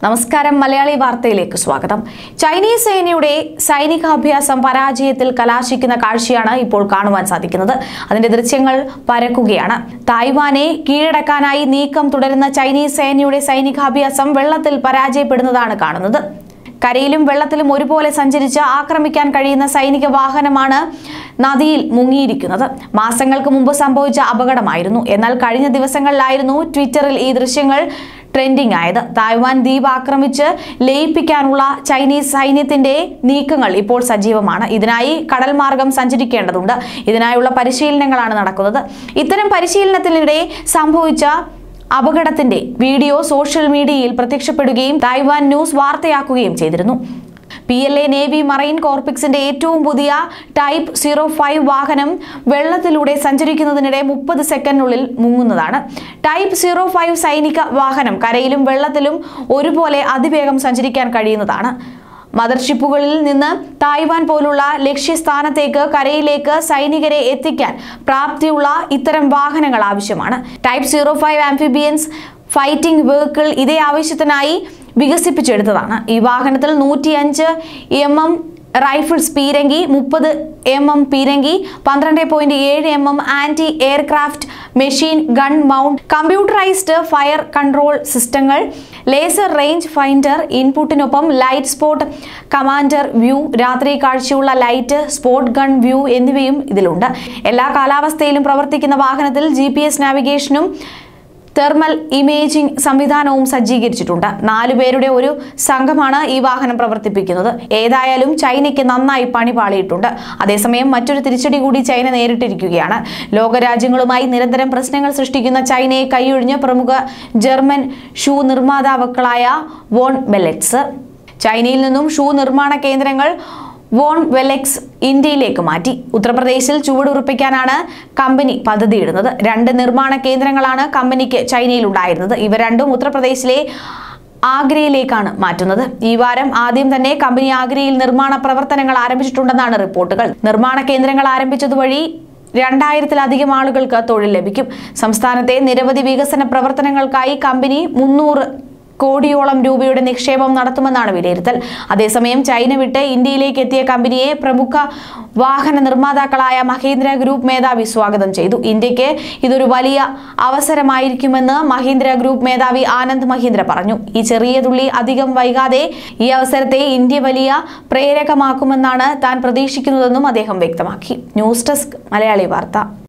നമസ്കാരം മലയാളി വാർത്തയിലേക്ക് സ്വാഗതം. ചൈനീസ് സേനയുടെ സൈനികാഭ്യാസം പരാജയത്തിൽ കലാശിക്കുന്ന കാഴ്ചയാണ് ഇപ്പോൾ കാണുവാൻ സാധിക്കുന്നത്. അതിന്റെ ദൃശ്യങ്ങൾ പരക്കുകയാണ്. തായ്വാനെ കീഴടക്കാനായി നീക്കം തുടരുന്ന ചൈനീസ് സേനയുടെ സൈനികാഭ്യാസം വെള്ളത്തിൽ പരാജയപ്പെടുന്നതാണ് കാണുന്നത്. കരയിലും വെള്ളത്തിലും ഒരുപോലെ സഞ്ചരിച്ച് ആക്രമിക്കാൻ കഴിയുന്ന സൈനിക വാഹനമാണ് നദിയിൽ മുങ്ങിയിരിക്കുന്നത്. മാസങ്ങൾക്ക് മുമ്പ് സംഭവിച്ച അപകടമായിരുന്നു. എന്നാൽ കഴിഞ്ഞ ദിവസങ്ങളിലായിരുന്നു ട്വിറ്ററിൽ ഈ ദൃശ്യങ്ങൾ ട്രെൻഡിംഗ് ആയത്. തായ്വാൻ ദ്വീപ് ആക്രമിച്ച് ലയിപ്പിക്കാനുള്ള ചൈനീസ് സൈന്യത്തിന്റെ നീക്കങ്ങൾ ഇപ്പോൾ സജീവമാണ്. ഇതിനായി കടൽ മാർഗം സഞ്ചരിക്കേണ്ടതുണ്ട്. ഇതിനായുള്ള പരിശീലനങ്ങളാണ് നടക്കുന്നത്. ഇത്തരം പരിശീലനത്തിനിടെ സംഭവിച്ച അപകടത്തിന്റെ വീഡിയോ സോഷ്യൽ മീഡിയയിൽ പ്രത്യക്ഷപ്പെടുകയും തായ്വാൻ ന്യൂസ് വാർത്തയാക്കുകയും ചെയ്തിരുന്നു. PLA നേവി മറൈൻ കോർപ്പിക്സിന്റെ ഏറ്റവും പുതിയ ടൈപ്പ് 05 വാഹനം വെള്ളത്തിലൂടെ സഞ്ചരിക്കുന്നതിനിടെ 30 സെക്കൻഡിനുള്ളിൽ മുങ്ങുന്നതാണ്. ടൈപ്പ് 05 സൈനിക വാഹനം കരയിലും വെള്ളത്തിലും ഒരുപോലെ അതിവേഗം സഞ്ചരിക്കാൻ കഴിയുന്നതാണ്. മദർഷിപ്പുകളിൽ നിന്ന് തായ്വാൻ പോലുള്ള ലക്ഷ്യസ്ഥാനത്തേക്ക് കരയിലേക്ക് സൈനികരെ എത്തിക്കാൻ പ്രാപ്തിയുള്ള ഇത്തരം വാഹനങ്ങൾ ആവശ്യമാണ്. ടൈപ്പ് 05 ആംഫിബിയൻസ് ഫൈറ്റിംഗ് വെഹിക്കിൾ ഇതേ ആവശ്യത്തിനായി വികസിപ്പിച്ചെടുത്തതാണ്. ഈ വാഹനത്തിൽ 105 mm റൈഫിൾസ് പീരങ്കി, 30 mm പീരങ്കി, 12.7 mm anti aircraft machine gun mount, computerised fire control സിസ്റ്റങ്ങൾ, ലേസർ റേഞ്ച് ഫൈൻഡർ, ഇൻപുട്ടിനൊപ്പം ലൈറ്റ് സ്പോട്ട് കമാൻഡർ വ്യൂ, രാത്രി കാഴ്ചയുള്ള ലൈറ്റ് സ്പോട്ട് ഗൺ വ്യൂ എന്നിവയും ഇതിലുണ്ട്. എല്ലാ കാലാവസ്ഥയിലും പ്രവർത്തിക്കുന്ന വാഹനത്തിൽ GPS നാവിഗേഷനും തെർമൽ ഇമേജിംഗ് സംവിധാനവും സജ്ജീകരിച്ചിട്ടുണ്ട്. 4 പേരുടെ ഒരു സംഘമാണ് ഈ വാഹനം പ്രവർത്തിപ്പിക്കുന്നത്. ഏതായാലും ചൈനയ്ക്ക് നന്നായി പണി പാളിയിട്ടുണ്ട്. അതേസമയം മറ്റൊരു തിരിച്ചടി കൂടി ചൈന നേരിട്ടിരിക്കുകയാണ്. ലോകരാജ്യങ്ങളുമായി നിരന്തരം പ്രശ്നങ്ങൾ സൃഷ്ടിക്കുന്ന ചൈനയെ കൈയൊഴിഞ്ഞ് പ്രമുഖ ജർമ്മൻ ഷൂ നിർമ്മാതാക്കളായ വോൺ വെലെക്സ് ചൈനയിൽ നിന്നും ഷൂ നിർമ്മാണ കേന്ദ്രങ്ങൾ വോൺ വെലെക്സ് ഇന്ത്യയിലേക്ക് മാറ്റി. ഉത്തർപ്രദേശിൽ ചുവടുറപ്പിക്കാനാണ് കമ്പനി പദ്ധതിയിടുന്നത്. 2 നിർമ്മാണ കേന്ദ്രങ്ങളാണ് കമ്പനിക്ക് ചൈനയിൽ ഉണ്ടായിരുന്നത്. ഇവ രണ്ടും ഉത്തർപ്രദേശിലെ ആഗ്രയിലേക്കാണ് മാറ്റുന്നത്. ഈ വാരം ആദ്യം തന്നെ കമ്പനി ആഗ്രയിൽ നിർമ്മാണ പ്രവർത്തനങ്ങൾ ആരംഭിച്ചിട്ടുണ്ടെന്നാണ് റിപ്പോർട്ടുകൾ. നിർമ്മാണ കേന്ദ്രങ്ങൾ ആരംഭിച്ചതുവഴി 2000-ലധികം ആളുകൾക്ക് തൊഴിൽ ലഭിക്കും. സംസ്ഥാനത്തെ നിരവധി വികസന പ്രവർത്തനങ്ങൾക്കായി കമ്പനി 300 കോടിയോളം രൂപയുടെ നിക്ഷേപം നടത്തുമെന്നാണ് വിലയിരുത്തൽ. അതേസമയം ചൈന വിട്ട് ഇന്ത്യയിലേക്ക് എത്തിയ കമ്പനിയെ പ്രമുഖ വാഹന നിർമ്മാതാക്കളായ മഹീന്ദ്ര ഗ്രൂപ്പ് മേധാവി സ്വാഗതം ചെയ്തു. ഇന്ത്യക്ക് ഇതൊരു വലിയ അവസരമായിരിക്കുമെന്ന് മഹീന്ദ്ര ഗ്രൂപ്പ് മേധാവി ആനന്ദ് മഹീന്ദ്ര പറഞ്ഞു. ഈ ചെറിയ തുള്ളി അധികം വൈകാതെ ഈ അവസരത്തെ ഇന്ത്യ വലിയ പ്രേരകമാക്കുമെന്നാണ് താൻ പ്രതീക്ഷിക്കുന്നതെന്നും അദ്ദേഹം വ്യക്തമാക്കി. ന്യൂസ് ഡെസ്ക് മലയാളി വാർത്ത.